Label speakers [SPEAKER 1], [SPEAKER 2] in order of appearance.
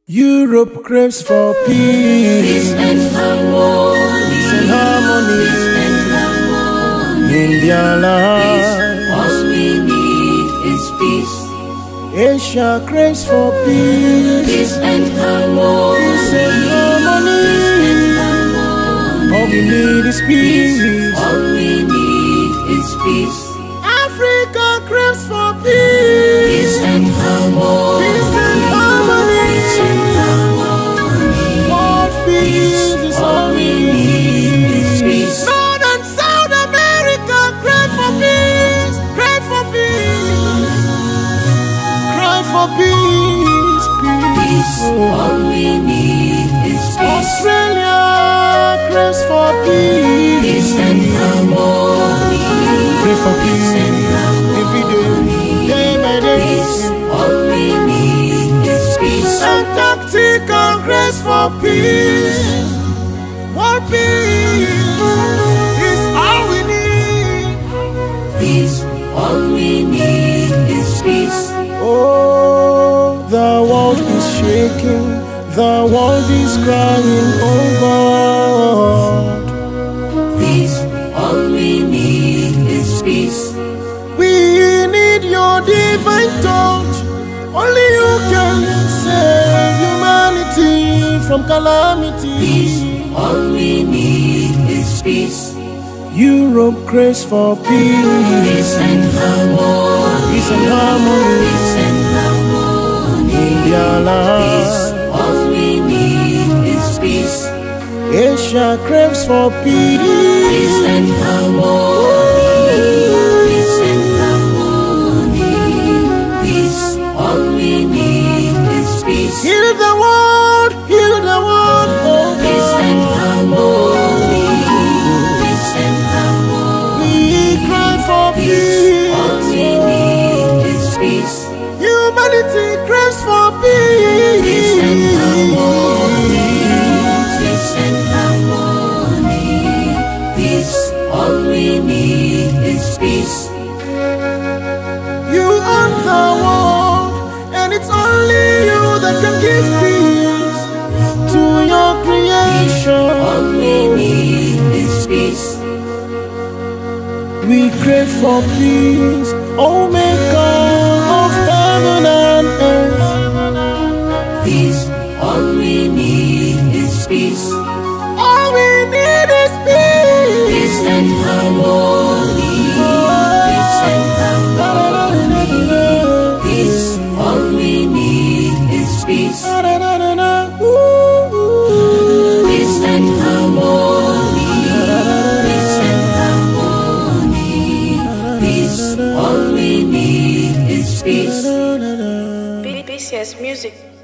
[SPEAKER 1] Europe craves for peace
[SPEAKER 2] and harmony,
[SPEAKER 1] in their lives.
[SPEAKER 2] All we need is peace.
[SPEAKER 1] Asia craves for peace
[SPEAKER 2] And harmony,
[SPEAKER 1] All we need is peace.
[SPEAKER 2] All we need is peace.
[SPEAKER 1] Africa craves for peace
[SPEAKER 2] And harmony,
[SPEAKER 1] World peace is all we need.
[SPEAKER 2] is peace.
[SPEAKER 1] North and South America crave for peace. Crave for peace. Cry for peace. Peace.
[SPEAKER 2] All we need is peace.
[SPEAKER 1] Australia craves for peace.
[SPEAKER 2] And harmony,
[SPEAKER 1] Pray for peace every day, day by day.
[SPEAKER 2] all we need is peace.
[SPEAKER 1] Antarctica craves for peace. World peace is all we need.
[SPEAKER 2] Peace, all we need is peace.
[SPEAKER 1] Oh, the world is shaking. The world is crying, oh God.
[SPEAKER 2] Peace, all we need is peace.
[SPEAKER 1] We need your divine touch. Only you can save humanity from calamity.
[SPEAKER 2] All we need is peace.
[SPEAKER 1] Europe craves for peace.
[SPEAKER 2] And harmony,
[SPEAKER 1] Peace and harmony
[SPEAKER 2] and harmony.
[SPEAKER 1] in their lives.
[SPEAKER 2] All we need is peace.
[SPEAKER 1] Asia craves for peace.
[SPEAKER 2] And harmony, and harmony. Peace, all we need is peace.
[SPEAKER 1] Heal the world, oh
[SPEAKER 2] And
[SPEAKER 1] God.
[SPEAKER 2] harmony, and harmony.
[SPEAKER 1] We cry for
[SPEAKER 2] All
[SPEAKER 1] peace.
[SPEAKER 2] we need is peace.
[SPEAKER 1] Humanity craves for peace.
[SPEAKER 2] And harmony, and harmony. Peace, all we need is peace.
[SPEAKER 1] You own the world, and it's only you that can give peace to your creation.
[SPEAKER 2] All we need is peace.
[SPEAKER 1] We crave for peace, oh Maker of heaven and earth.
[SPEAKER 2] Peace, all we need is peace.
[SPEAKER 1] All we need is peace.
[SPEAKER 2] Peace and harmony, and harmony. Peace, all we need is peace. Peace and harmony, and harmony. Peace, all we need is peace.
[SPEAKER 3] BCS Music.